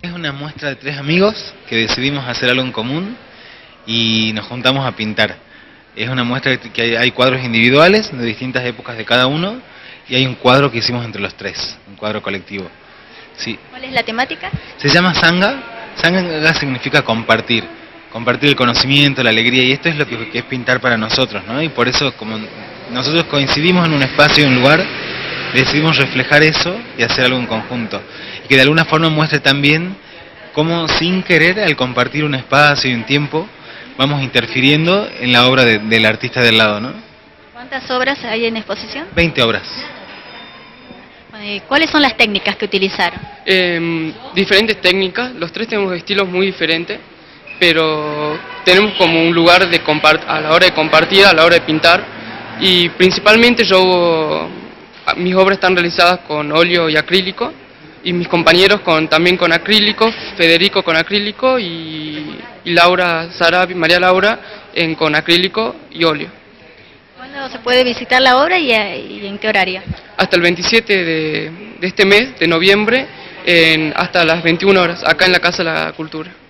Es una muestra de 3 amigos que decidimos hacer algo en común y nos juntamos a pintar. Es una muestra que hay cuadros individuales de distintas épocas de cada uno y hay un cuadro que hicimos entre los 3, un cuadro colectivo. Sí. ¿Cuál es la temática? Se llama Sangha. Sangha significa compartir el conocimiento, la alegría, y esto es lo que es pintar para nosotros, ¿no? Y por eso, como nosotros coincidimos en un espacio y un lugar, decidimos reflejar eso y hacer algo en conjunto. Y que de alguna forma muestre también cómo, sin querer, al compartir un espacio y un tiempo, vamos interfiriendo en la obra del artista del lado, ¿no? ¿Cuántas obras hay en exposición? 20 obras. ¿Cuáles son las técnicas que utilizaron? Diferentes técnicas, los 3 tenemos estilos muy diferentes, pero tenemos como un lugar a la hora de compartir, a la hora de pintar, y principalmente mis obras están realizadas con óleo y acrílico, y mis compañeros también con acrílico, Federico con acrílico y Laura Sarabi, María Laura con acrílico y óleo. ¿Cuándo se puede visitar la obra y en qué horario? Hasta el 27 de este mes, de noviembre, hasta las 21 horas, acá en la Casa de la Cultura.